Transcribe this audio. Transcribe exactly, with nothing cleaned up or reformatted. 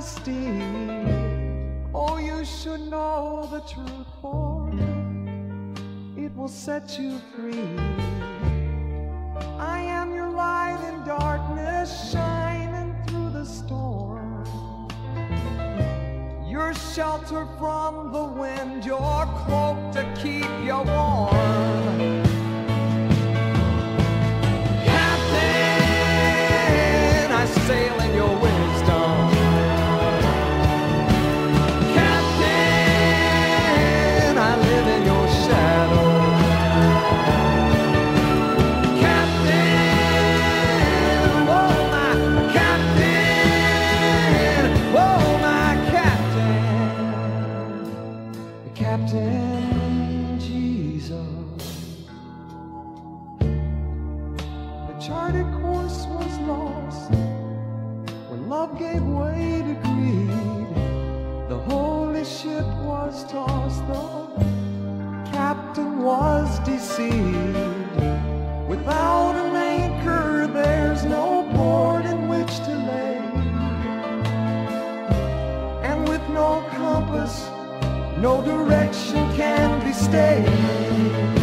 majesty. Oh, you should know the truth, for it will set you free. I am your light in darkness, shining through the storm. Your shelter from the wind, your cloak to keep you warm. Captain, I sail in your wisdom. Captain, I live in your shadow. Captain, oh my captain, oh my captain, Captain Jesus. The charted course was lost when love gave way to greed. The holy ship was tossed, the captain was deceived. Without an anchor, there's no port in which to lay, and with no compass, no direction can be stayed.